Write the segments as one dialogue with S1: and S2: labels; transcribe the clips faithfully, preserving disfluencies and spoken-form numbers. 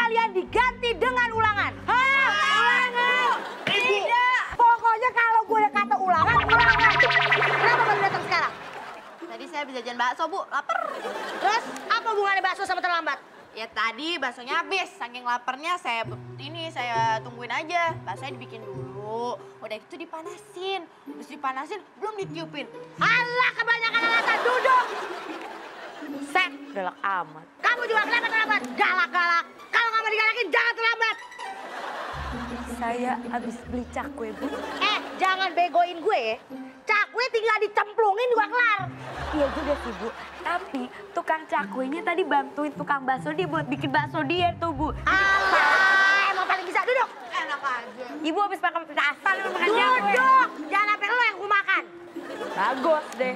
S1: kalian diganti dengan ulangan. Hah? Ulangan? Tidak. Pokoknya kalau gue kata ulangan, ulangan. Kenapa baru datang sekarang?
S2: Tadi saya habis jajan bakso, Bu. Lapar.
S1: Terus apa hubungannya bakso sama terlambat?
S2: Ya tadi baksonya habis. Saking laparnya saya ini saya tungguin aja. Baksonya dibikin dulu. Udah itu dipanasin. Terus dipanasin belum ditiupin.
S1: Alah, kebanyakan alasan. Duduk.
S3: Set, galak amat.
S1: Kamu juga kenapa terlambat? Galak-galak. Kalau nggak mau digalakin, jangan terlambat.
S3: Saya habis beli cakwe, Bu.
S1: Eh, jangan begoin gue ya. Cakwe tinggal dicemplungin juga kelar.
S3: Iya juga sih, Bu. Tapi tukang cakwenya tadi bantuin tukang bakso dia buat bikin bakso dia tuh, Bu.
S1: Alah, emang paling bisa. Duduk.
S2: Enak aja.
S3: Ibu habis makan petasan lu makan cakwe.
S1: Duduk. Jangan sampai lo yang gue makan.
S3: Bagus deh.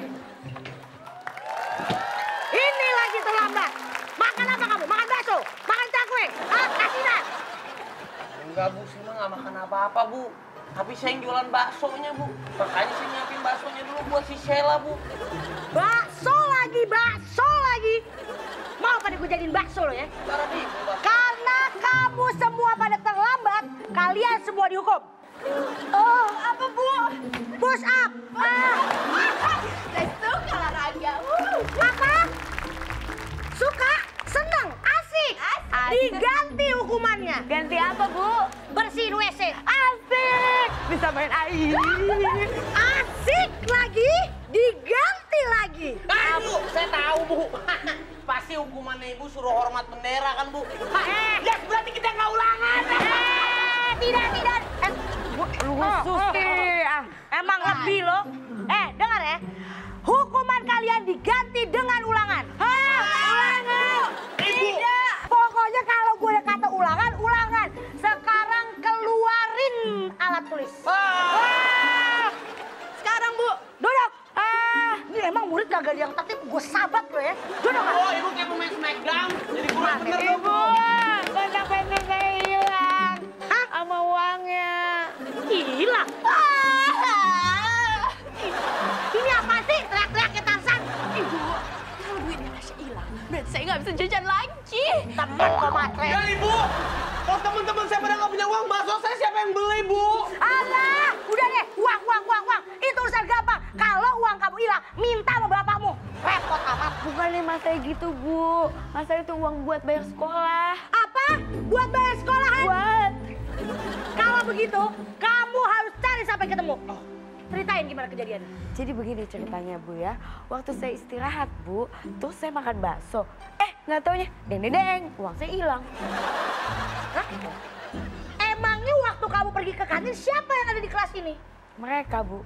S1: Ini lagi terlambat. Makan apa kamu? Makan bakso? Makan cakwe? Ah, kasinan.
S4: Enggak, Bu. Saya nggak makan apa-apa, Bu. Tapi saya yang jualan baksonya, Bu. Makanya saya nyiapin baksonya dulu buat si Sheila, Bu.
S1: Bakso lagi, bakso lagi. Mau pada gue jadiin bakso lo ya? Karena kamu semua pada terlambat, kalian semua dihukum.
S2: Oh, apa, Bu?
S1: Push up. Ah.
S2: Saya suka olahraga.
S1: Apa? Suka? Seneng? Asik?
S2: Asik.
S1: Diganti hukumannya.
S3: Ganti apa, Bu?
S1: Bersihin W C.
S3: Asik! Bisa main air.
S1: Asik lagi, diganti lagi.
S4: Ah, Bu, saya tahu, Bu. Pasti hukumannya Ibu suruh hormat bendera kan, Bu?
S1: Eh,
S4: Ya, berarti kita nggak ulangan.
S1: eh, tidak, tidak. Eh,
S3: Lu khusus deh. Ah.
S1: emang lebih loh. Eh, dengar ya. Hukuman kalian diganti dengan ulangan. Hah? Ulangan? Tidak. Pokoknya kalau gue kata ulangan, ulangan. Sekarang keluarin alat tulis. Ah.
S2: Sekarang, Bu.
S1: Duduk. Ah, ini emang murid kagak ada yang tertib. Gue sabat lo ya. Duduk.
S4: Oh, Ibu kayak pemain Smackdown. Jadi kurang bener dong, Bu.
S3: Kontak-kontak saya hilang.
S1: Hah?
S3: Sama uangnya.
S1: Hilang. Ah. Ini apa sih? Teriak-teriak kayak Tarzan.
S2: Ibu, kalau duitnya Tasya hilang, berarti saya nggak bisa jajan lagi.
S1: Teman kok matre.
S4: Ya, Ibu. Kalau teman-teman saya pada nggak punya uang, bakso saya siapa yang beli, Bu?
S1: Alah, udah deh, uang, uang, uang, uang. Itu urusan gampang. Kalau uang kamu hilang, minta sama bapakmu. Repot amat.
S3: Bukannya mas saya gitu, Bu. Mas saya itu uang buat bayar sekolah.
S1: Apa? Buat bayar sekolahan?
S3: Buat.
S1: Kalau begitu, kamu harus cari sampai ketemu. Ceritain gimana kejadiannya.
S3: Jadi begini ceritanya, Bu ya. Waktu saya istirahat, Bu, terus saya makan bakso. Eh, nggak taunya, deng deng deng, uang saya hilang.
S1: Hah? Emangnya waktu kamu pergi ke kantin, siapa yang ada di kelas ini?
S3: Mereka, Bu.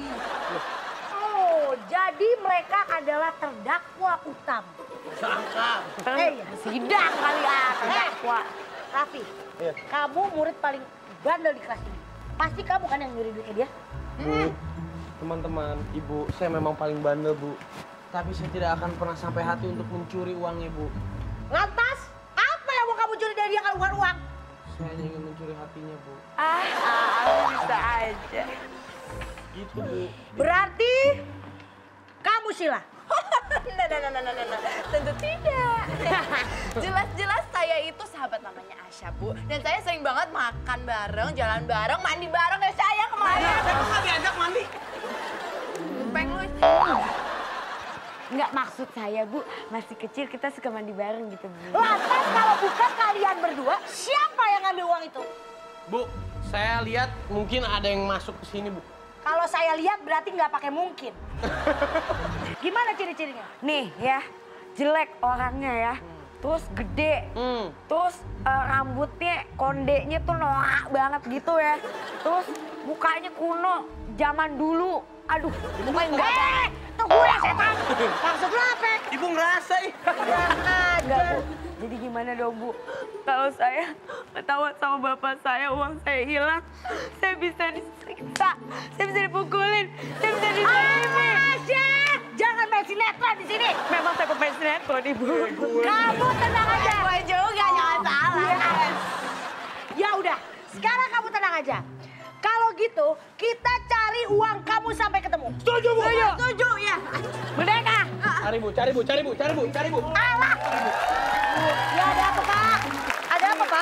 S1: Oh, jadi mereka adalah terdakwa utama.
S4: Sangka.
S1: Eh, iya.
S3: Sidang kali ya, terdakwa.
S1: Raffi,
S4: Iya.
S1: kamu murid paling bandel di kelas ini. Pasti kamu kan yang nyuri duitnya dia?
S4: Bu, teman-teman, Ibu, saya memang paling bandel, Bu. Tapi saya tidak akan pernah sampai hati untuk mencuri uangnya, Bu.
S1: Lantas, apa yang mau kamu curi dari dia kalau bukan uang?
S4: Saya hanya ingin mencuri hatinya, Bu.
S3: Ah, ah, bisa aja.
S4: Gitu, Bu.
S1: Berarti kamu Sheila.
S2: Nah, nah, nah, nah, nah, nah. Tentu tidak. Jelas-jelas saya itu sahabat namanya Asya, Bu. Dan saya sering banget makan bareng, jalan bareng, mandi bareng. Ya saya kemarin.
S4: Saya kok nggak diajak mandi?
S2: Peng lu.
S3: Nggak, maksud saya, Bu, masih kecil kita suka mandi bareng gitu, Bu.
S1: Lantas kalau bukan kalian berdua, siapa yang ngambil uang itu?
S4: Bu, saya lihat mungkin ada yang masuk ke sini, Bu.
S1: Kalau saya lihat berarti nggak pakai mungkin. Gimana ciri-cirinya?
S3: Nih ya, jelek orangnya ya. Terus gede,
S4: Hmm.
S3: terus eh, rambutnya, kondenya tuh norak banget gitu ya. Terus mukanya kuno, zaman dulu. Aduh, mukanya enggak.
S1: Eh, itu gue setan. Maksud lo apa?
S4: Ibu ngerasa, ih.
S3: Enggak, Bu. Jadi gimana dong, Bu? Kalau saya ketahuan sama bapak saya, uang saya hilang, saya bisa disiksa, saya bisa dipukulin, saya bisa dizalimi.
S1: Asya, jangan main sinetron di sini.
S3: Memang saya pemain sinetron, Ibu.
S1: Kamu tenang aja.
S2: Gue juga, jangan salah.
S1: Ya udah, sekarang kamu tenang aja. Kalau gitu, kita cari uang kamu sampai ketemu.
S4: Setuju, Bu.
S1: Setuju ya.
S3: Merdeka!
S4: Cari, Bu, cari, Bu, cari, Bu, cari, Bu, cari, Bu.
S1: Alah. Ya ada apa, Pak? Ada apa, Pak?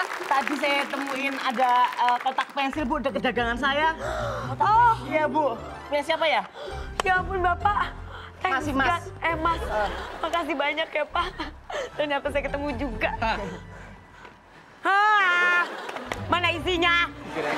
S5: tadi saya temuin ada uh, kotak pensil, Bu, dekat dagangan saya.
S3: Oh,
S5: Iya, Bu. Punya siapa ya?
S3: ya ampun Bapak. Thanks
S5: Makasih, Mas.
S3: God. Eh Mas, makasih banyak ya Pak. Ternyata saya ketemu juga. Hah, mana isinya?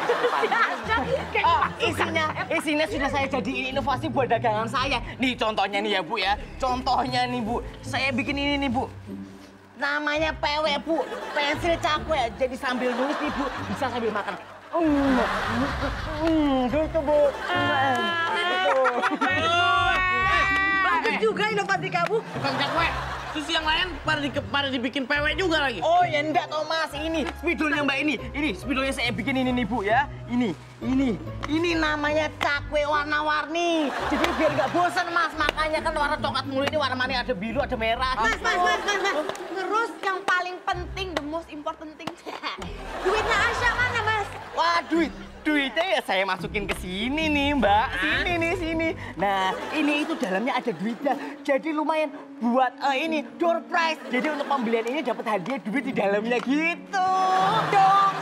S5: Oh, isinya, isinya sudah saya jadiin inovasi buat dagangan saya. Nih contohnya nih ya, Bu ya. Contohnya nih, Bu. Saya bikin ini nih, Bu. Namanya P W, Bu. Pensil cakwe. Jadi sambil nulis nih, Bu, bisa sambil makan. Hmm, hmm, gitu, Bu.
S1: Bagus juga inovasi kamu.
S4: Bukan cakwe. Terus yang lain pada, di, pada dibikin P W juga lagi.
S5: Oh ya enggak, Thomas. Ini spidolnya Mbak ini. Ini spidolnya saya bikin ini nih, Bu ya. Ini, ini, ini namanya cakwe warna-warni. Jadi biar nggak bosan, Mas. Makanya kan warna coklat mulu ini, warna mana ada biru, ada merah.
S2: Mas, mas, mas, mas, mas. Terus yang paling penting, the most important thing. Duitnya Asya mana, Mas?
S5: Wah, duit. Duitnya ya saya masukin ke sini nih, Mbak. Sini nih, sini. Nah, ini itu dalamnya ada duitnya. Jadi lumayan buat uh, ini door prize. Jadi untuk pembelian ini dapat hadiah duit di dalamnya gitu.
S1: Dong,